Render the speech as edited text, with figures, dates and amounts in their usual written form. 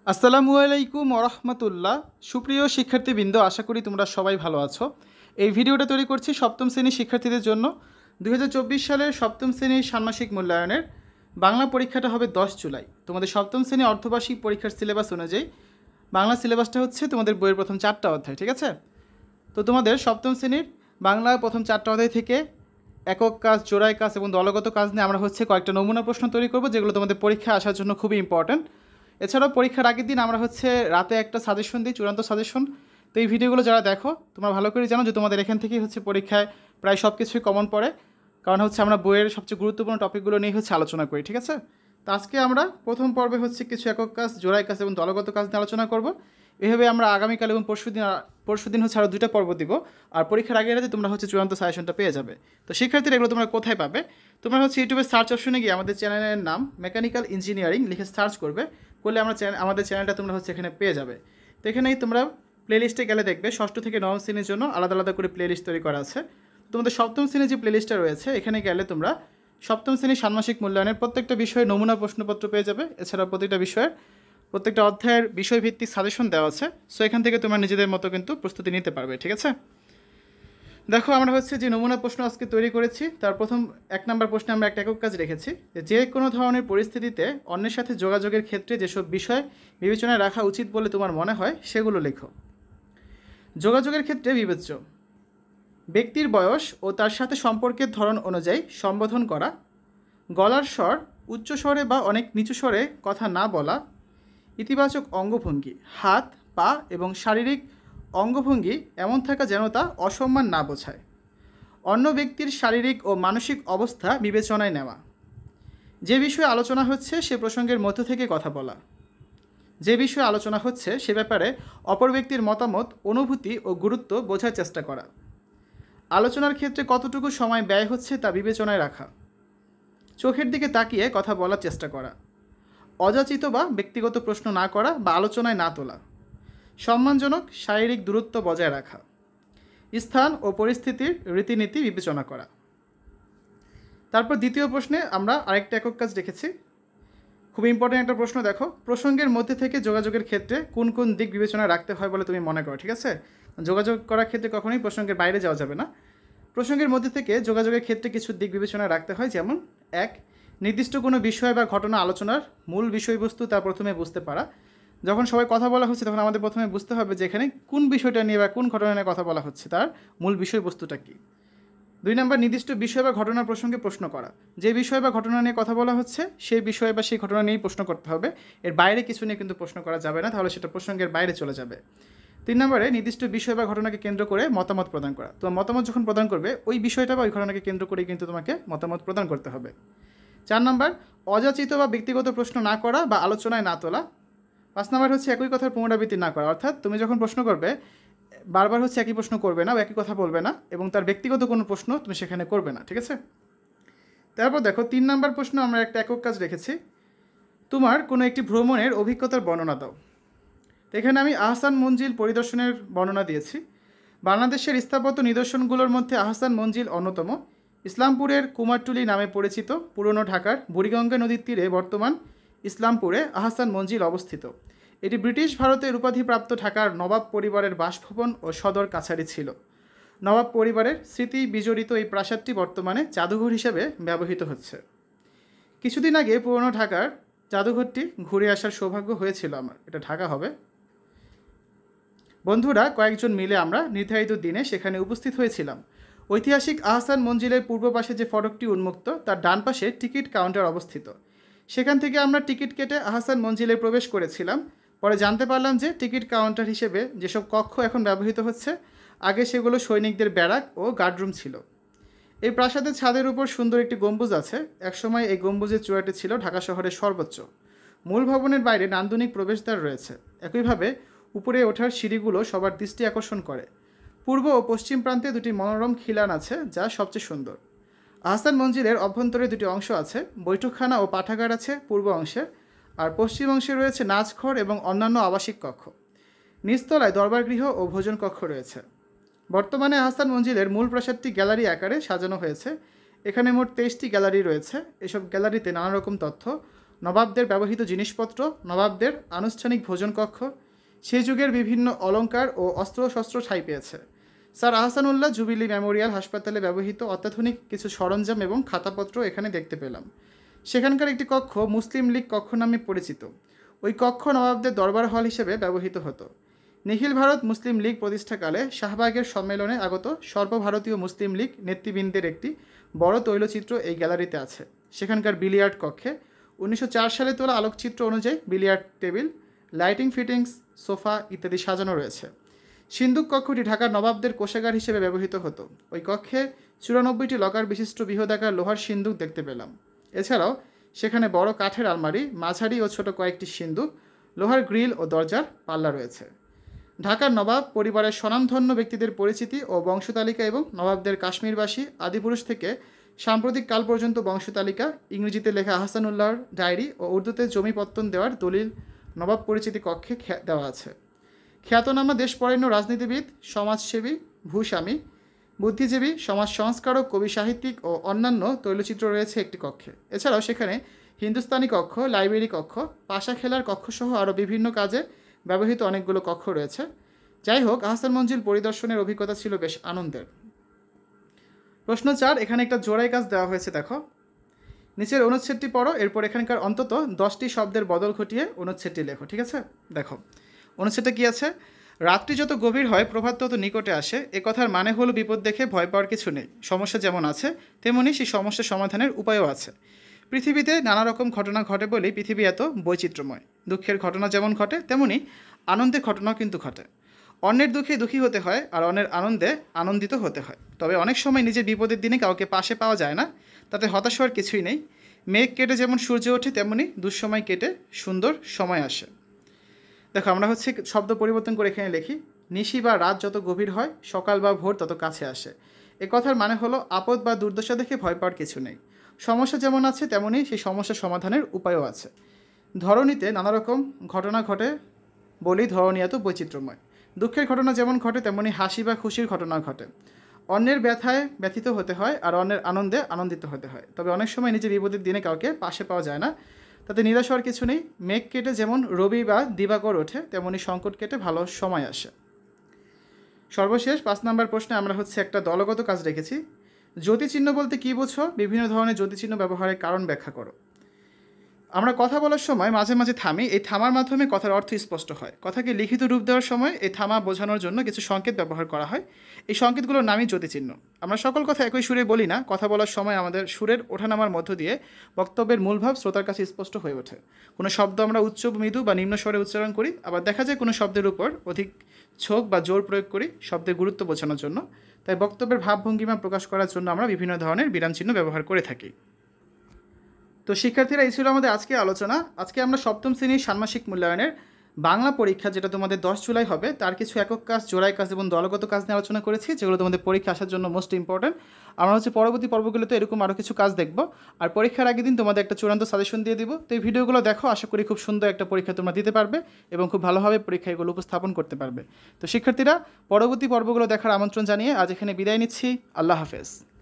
আসসালামু আলাইকুম ওরহমতুল্লাহ। সুপ্রিয় শিক্ষার্থীবৃন্দ, আশা করি তোমরা সবাই ভালো আছো। এই ভিডিওটা তৈরি করছি সপ্তম শ্রেণীর শিক্ষার্থীদের জন্য। 2024 সালের সপ্তম শ্রেণীর ষান্মাসিক মূল্যায়নের বাংলা পরীক্ষাটা হবে 10 জুলাই। তোমাদের সপ্তম শ্রেণী অর্ধবার্ষিক পরীক্ষার সিলেবাস অনুযায়ী বাংলা সিলেবাসটা হচ্ছে তোমাদের বইয়ের প্রথম 4টা অধ্যায়, ঠিক আছে? তো তোমাদের সপ্তম শ্রেণীর বাংলা প্রথম 4টা অধ্যায় থেকে একক কাজ, জোড়ায় কাজ এবং দলগত কাজ নিয়ে আমরা হচ্ছে কয়েকটা নমুনা প্রশ্ন তৈরি করব, যেগুলো তোমাদের পরীক্ষায় আসার জন্য খুবই ইম্পর্ট্যান্ট। এছাড়াও পরীক্ষার আগের দিন আমরা হচ্ছে রাতে একটা সাজেশন দিই, চূড়ান্ত সাজেশন। তো এই ভিডিওগুলো যারা দেখো তোমরা ভালো করে জানো যে তোমাদের এখান থেকেই হচ্ছে পরীক্ষায় প্রায় সব কিছুই কমন পড়ে, কারণ হচ্ছে আমরা বইয়ের সবচেয়ে গুরুত্বপূর্ণ টপিকগুলো নিয়ে হচ্ছে আলোচনা করি, ঠিক আছে? তো আজকে আমরা প্রথম পর্বে হচ্ছে কিছু একক কাজ, জোড়ায় কাজ এবং দলগত কাজ নিয়ে আলোচনা করব। এভাবে আমরা আগামীকাল এবং পরশুদিন হচ্ছে আরও 2টা পর্ব দিব। আর পরীক্ষার আগের রাতে তোমরা হচ্ছে চূড়ান্ত সাজেশনটা পেয়ে যাবে। তো শিক্ষার্থীরা এগুলো তোমরা কোথায় পাবে? তোমরা হচ্ছে ইউটিউবে সার্চ অপশনে গিয়ে আমাদের চ্যানেলের নাম মেকানিক্যাল ইঞ্জিনিয়ারিং লিখে সার্চ করবে, করলে আমাদের চ্যানেলটা তোমরা হচ্ছে এখানে পেয়ে যাবে। তো এখানেই তোমরা প্লেলিস্টে গেলে দেখবে ষষ্ঠ থেকে নবম শ্রেণীর জন্য আলাদা আলাদা করে প্লেলিস্ট তৈরি করা আছে। তোমাদের সপ্তম শ্রেণীর যে প্লেলিস্টটা রয়েছে এখানে গেলে তোমরা সপ্তম শ্রেণীর ষান্মাসিক মূল্যায়নের প্রত্যেকটা বিষয়ে নমুনা প্রশ্নপত্র পেয়ে যাবে। এছাড়া প্রতিটা বিষয়ের প্রত্যেকটা অধ্যায়ের বিষয়ভিত্তিক সাজেশন দেওয়া আছে। সো এখান থেকে তোমরা নিজেদের মতো কিন্তু প্রস্তুতি নিতে পারবে, ঠিক আছে? দেখো, আমরা হচ্ছে যে নমুনা প্রশ্ন আজকে তৈরি করেছি তার প্রথম 1 নম্বর প্রশ্নে আমরা একটা একক কাজ রেখেছি যে কোনো ধরনের পরিস্থিতিতে অন্যের সাথে যোগাযোগের ক্ষেত্রে যেসব বিষয় বিবেচনায় রাখা উচিত বলে তোমার মনে হয় সেগুলো লেখো। যোগাযোগের ক্ষেত্রে বিবেচ্য ব্যক্তির বয়স ও তার সাথে সম্পর্কের ধরন অনুযায়ী সম্বোধন করা, গলার স্বর উচ্চ স্বরে বা অনেক নিচু স্বরে কথা না বলা, ইতিবাচক অঙ্গভঙ্গি হাত, পা এবং শারীরিক অঙ্গভঙ্গি এমন থাকা যেন তা অসম্মান না বোঝায়, অন্য ব্যক্তির শারীরিক ও মানসিক অবস্থা বিবেচনায় নেওয়া, যে বিষয়ে আলোচনা হচ্ছে সে প্রসঙ্গের মধ্য থেকে কথা বলা, যে বিষয়ে আলোচনা হচ্ছে সে ব্যাপারে অপর ব্যক্তির মতামত, অনুভূতি ও গুরুত্ব বোঝার চেষ্টা করা, আলোচনার ক্ষেত্রে কতটুকু সময় ব্যয় হচ্ছে তা বিবেচনায় রাখা, চোখের দিকে তাকিয়ে কথা বলার চেষ্টা করা, অযাচিত বা ব্যক্তিগত প্রশ্ন না করা বা আলোচনায় না তোলা, সম্মানজনক শারীরিক দূরত্ব বজায় রাখা, স্থান ও পরিস্থিতির রীতিনীতি বিবেচনা করা। তারপর দ্বিতীয় প্রশ্নে আমরা আরেকটা একক কাজ রেখেছি, খুব ইম্পর্টেন্ট একটা প্রশ্ন। দেখো, প্রসঙ্গের মধ্যে থেকে যোগাযোগের ক্ষেত্রে কোন কোন দিক বিবেচনা রাখতে হয় বলে তুমি মনে করো, ঠিক আছে? যোগাযোগ করার ক্ষেত্রে কখনোই প্রসঙ্গের বাইরে যাওয়া যাবে না। প্রসঙ্গের মধ্যে থেকে যোগাযোগের ক্ষেত্রে কিছু দিক বিবেচনা রাখতে হয়, যেমন 1, নির্দিষ্ট কোনো বিষয় বা ঘটনা আলোচনার মূল বিষয়বস্তু তা প্রথমে বুঝতে পারা। যখন সবাই কথা বলা হচ্ছে তখন আমাদের প্রথমে বুঝতে হবে যে এখানে কোন বিষয়টা নিয়ে বা কোন ঘটনা নিয়ে কথা বলা হচ্ছে, তার মূল বিষয়বস্তুটা কী। 2 নম্বর, নির্দিষ্ট বিষয় বা ঘটনার প্রসঙ্গে প্রশ্ন করা। যে বিষয় বা ঘটনা নিয়ে কথা বলা হচ্ছে সেই বিষয় বা সেই ঘটনা নিয়েই প্রশ্ন করতে হবে, এর বাইরে কিছু নিয়ে কিন্তু প্রশ্ন করা যাবে না, তাহলে সেটা প্রসঙ্গের বাইরে চলে যাবে। 3 নম্বরে, নির্দিষ্ট বিষয় বা ঘটনাকে কেন্দ্র করে মতামত প্রদান করা। তোমার মতামত যখন প্রদান করবে ওই বিষয়টা বা ওই ঘটনাকে কেন্দ্র করেই কিন্তু তোমাকে মতামত প্রদান করতে হবে। 4 নম্বর, অযাচিত বা ব্যক্তিগত প্রশ্ন না করা বা আলোচনায় না তোলা। 5 নম্বর হচ্ছে একই কথার পুনরাবৃত্তি না করা, অর্থাৎ তুমি যখন প্রশ্ন করবে বারবার হচ্ছে একই প্রশ্ন করবে না বা একই কথা বলবে না, এবং তার ব্যক্তিগত কোনো প্রশ্ন তুমি সেখানে করবে না, ঠিক আছে? তারপর দেখো, 3 নম্বর প্রশ্ন আমরা একটা একক কাজ রেখেছি, তোমার কোনো একটি ভ্রমণের অভিজ্ঞতার বর্ণনা দাও। তো এখানে আমি আহসান মঞ্জিল পরিদর্শনের বর্ণনা দিয়েছি। বাংলাদেশের স্থাপত্য নিদর্শনগুলোর মধ্যে আহসান মঞ্জিল অন্যতম। ইসলামপুরের কুমারটুলি নামে পরিচিত পুরনো ঢাকার বুড়িগঙ্গা নদীর তীরে বর্তমান ইসলামপুরে আহসান মঞ্জিল অবস্থিত। এটি ব্রিটিশ ভারতের উপাধিপ্রাপ্ত ঢাকার নবাব পরিবারের বাসভবন ও সদর কাছারি ছিল। নবাব পরিবারের স্মৃতি বিজড়িত এই প্রাসাদটি বর্তমানে জাদুঘর হিসেবে ব্যবহৃত হচ্ছে। কিছুদিন আগে পুরনো ঢাকার জাদুঘরটি ঘুরে আসার সৌভাগ্য হয়েছিল আমার। এটা ঢাকা হবে। বন্ধুরা কয়েকজন মিলে আমরা নির্ধারিত দিনে সেখানে উপস্থিত হয়েছিলাম। ঐতিহাসিক আহসান মঞ্জিলের পূর্ব পাশে যে ফটকটি উন্মুক্ত তার ডান পাশে টিকিট কাউন্টার অবস্থিত। সেখান থেকে আমরা টিকিট কেটে আহসান মঞ্জিলে প্রবেশ করেছিলাম। পরে জানতে পারলাম যে টিকিট কাউন্টার হিসেবে যেসব কক্ষ এখন ব্যবহৃত হচ্ছে আগে সেগুলো সৈনিকদের ব্যারাক ও গার্ডরুম ছিল। এই প্রাসাদের ছাদের উপর সুন্দর একটি গম্বুজ আছে। একসময় এই গম্বুজের চূড়াটি ছিল ঢাকা শহরের সর্বোচ্চ। মূল ভবনের বাইরে নান্দনিক প্রবেশদ্বার রয়েছে। একইভাবে উপরে ওঠার সিঁড়িগুলো সবার দৃষ্টি আকর্ষণ করে। পূর্ব ও পশ্চিম প্রান্তে 2টি মনোরম খিলান আছে যা সবচেয়ে সুন্দর। আহসান মঞ্জিলের অভ্যন্তরে 2টি অংশ আছে। বৈঠকখানা ও পাঠাগার আছে পূর্ব অংশে, আর পশ্চিম অংশে রয়েছে নাচঘর এবং অন্যান্য আবাসিক কক্ষ। নিচতলায় দরবারগৃহ ও ভোজন কক্ষ রয়েছে। বর্তমানে আহসান মঞ্জিলের মূল প্রাসাদটি গ্যালারি আকারে সাজানো হয়েছে। এখানে মোট 23টি গ্যালারি রয়েছে। এসব গ্যালারিতে নানা রকম তথ্য, নবাবদের ব্যবহৃত জিনিসপত্র, নবাবদের আনুষ্ঠানিক ভোজন কক্ষ, সেই যুগের বিভিন্ন অলংকার ও অস্ত্রশস্ত্র ঠাঁই পেয়েছে। স্যার আহসানুল্লাহ জুবিলি মেমোরিয়াল হাসপাতালে ব্যবহৃত অত্যাধুনিক কিছু সরঞ্জাম এবং খাতাপত্র এখানে দেখতে পেলাম। সেখানকার একটি কক্ষ মুসলিম লীগ কক্ষ নামে পরিচিত। ওই কক্ষ নবাবদের দরবার হল হিসেবে ব্যবহৃত হতো। নিখিল ভারত মুসলিম লীগ প্রতিষ্ঠাকালে শাহবাগের সম্মেলনে আগত সর্বভারতীয় মুসলিম লীগ নেতৃবৃন্দের একটি বড় তৈলচিত্র এই গ্যালারিতে আছে। সেখানকার বিলিয়ার্ড কক্ষে 1904 সালে তোলা আলোকচিত্র অনুযায়ী billiard table, lighting fittings, sofa ইত্যাদি সাজানো রয়েছে। সিন্দুক কক্ষটি ঢাকার নবাবদের কোষাগার হিসেবে ব্যবহৃত হতো। ওই কক্ষে 94টি লকার বিশিষ্ট বৃহদাকার লোহার সিন্দুক দেখতে পেলাম। এছাড়াও সেখানে বড় কাঠের আলমারি, মাঝারি ও ছোট কয়েকটি সিন্দুক, লোহার গ্রিল ও দরজার পাল্লা রয়েছে। ঢাকার নবাব পরিবারের স্বনামধন্য ব্যক্তিদের পরিচিতি ও বংশতালিকা এবং নবাবদের কাশ্মীরবাসী আদিপুরুষ থেকে সাম্প্রতিক কাল পর্যন্ত বংশতালিকা, ইংরেজিতে লেখা আহসানুল্লাহর ডায়েরি ও উর্দুতে জমি পত্তন দেওয়ার দলিল নবাব পরিচিতি কক্ষে দেওয়া আছে। খ্যাতনামা দেশপরায়ণ রাজনীতিবিদ, সমাজসেবী, ভূস্বামী, বুদ্ধিজীবী, সমাজ সংস্কারক, কবি, সাহিত্যিক ও অন্যান্য তৈলচিত্র রয়েছে একটি কক্ষে। এছাড়াও সেখানে হিন্দুস্তানি কক্ষ, লাইব্রেরি কক্ষ, পাশা খেলার কক্ষসহ আরও বিভিন্ন কাজে ব্যবহৃত অনেকগুলো কক্ষ রয়েছে। যাই হোক, আহসান মঞ্জিল পরিদর্শনের অভিজ্ঞতা ছিল বেশ আনন্দের। প্রশ্ন 4, এখানে একটা জোড়াই কাজ দেওয়া হয়েছে, দেখো। নিচের অনুচ্ছেদটি পড়ো, এরপর এখানকার অন্তত 10টি শব্দের বদল ঘটিয়ে অনুচ্ছেদটি লেখো। ঠিক আছে, দেখো অনুচ্ছেদটা কী আছে। রাত্রি যত গভীর হয় প্রভাত তত নিকটে আসে, এ কথার মানে হলো বিপদ দেখে ভয় পাওয়ার কিছু নেই। সমস্যা যেমন আছে তেমনি সেই সমস্যা সমাধানের উপায়ও আছে। পৃথিবীতে নানা রকম ঘটনা ঘটে বলেই পৃথিবী এত বৈচিত্র্যময়। দুঃখের ঘটনা যেমন ঘটে তেমনি আনন্দের ঘটনাও কিন্তু ঘটে। অন্যের দুঃখে দুঃখী হতে হয় আর অন্যের আনন্দে আনন্দিত হতে হয়। তবে অনেক সময় নিজের বিপদের দিনে কাউকে পাশে পাওয়া যায় না, তাতে হতাশ হওয়ার কিছুই নেই। মেঘ কেটে যেমন সূর্য ওঠে তেমনি দুঃসময় কেটে সুন্দর সময় আসে। দেখো আমরা শব্দ পরিবর্তন করে এখানে লিখি, নিশি বা রাত যত গভীর হয় সকাল বা ভোর তত কাছে আসে। এ কথার মানে হলো আপদ বা দুর্দশা দেখে ভয় পাওয়ার কিছু নেই। সমস্যা যেমন আছে তেমনি সেই সমস্যা সমাধানের উপায়ও আছে। ধরণীতে নানা রকম ঘটনা ঘটে বলেই ধরণী এত বৈচিত্র্যময়। দুঃখের ঘটনা যেমন ঘটে তেমনি হাসি বা খুশির ঘটনা ঘটে। অন্যের ব্যথায় ব্যথিত হতে হয় আর অন্যের আনন্দে আনন্দিত হতে হয়। তবে অনেক সময় নিজের বিপদের দিনে কাউকে পাশে পাওয়া যায় না, তাতে নিরাশ হওয়ার কিছু নেই। মেঘ কেটে যেমন রবি বা দিবাকর ওঠে তেমনি সংকট কেটে ভালো সময় আসে। সর্বশেষ 5 নম্বর প্রশ্নে আমরা একটা দলগত কাজ রেখেছি। জ্যোতিচিহ্ন বলতে কী বোঝো? বিভিন্ন ধরনের জ্যোতিচিহ্ন ব্যবহারের কারণ ব্যাখ্যা করো। আমরা কথা বলার সময় মাঝে মাঝে থামি, এই থামার মাধ্যমে কথার অর্থ স্পষ্ট হয়। কথাকে লিখিত রূপ দেওয়ার সময় এই থামা বোঝানোর জন্য কিছু সংকেত ব্যবহার করা হয়। এই সংকেতগুলোর নামই জ্যোতিচিহ্ন। আমরা সকল কথা একই সুরে বলি না, কথা বলার সময় আমাদের সুরের ওঠানামার মধ্য দিয়ে বক্তব্যের মূলভাব শ্রোতার কাছে স্পষ্ট হয়ে ওঠে। কোনো শব্দ আমরা উচ্চ, মৃদু বা নিম্ন স্বরে উচ্চারণ করি, আবার দেখা যায় কোনো শব্দের উপর অধিক ঝোঁক বা জোর প্রয়োগ করি শব্দের গুরুত্ব বোঝানোর জন্য। তাই বক্তব্যের ভাবভঙ্গিমা প্রকাশ করার জন্য আমরা বিভিন্ন ধরনের বিরামচিহ্ন ব্যবহার করে থাকি। তো শিক্ষার্থীরা, এই ছিল আমাদের আজকে আলোচনা। আজকে আমরা সপ্তম শ্রেণীর ষান্মাসিক মূল্যায়নের বাংলা পরীক্ষা, যেটা তোমাদের 10 জুলাই হবে, তার কিছু একক কাজ, জোড়াই কাজ এবং দলগত কাজ নিয়ে আলোচনা করেছি, যেগুলো তোমাদের পরীক্ষা আসার জন্য মোস্ট ইম্পর্টেন্ট। আমরা পরবর্তী পর্বগুলোতে এরকম আরও কিছু কাজ দেখব, আর পরীক্ষার আগের দিন তোমাদের একটা চূড়ান্ত সাজেশন দিয়ে দিব। তো এই ভিডিওগুলো দেখো, আশা করি খুব সুন্দর একটা পরীক্ষা তোমরা দিতে পারবে এবং খুব ভালোভাবে পরীক্ষা এগুলো উপস্থাপন করতে পারবে। তো শিক্ষার্থীরা, পরবর্তী পর্বগুলো দেখার আমন্ত্রণ জানিয়ে আজ এখানে বিদায় নিচ্ছি। আল্লাহ হাফেজ।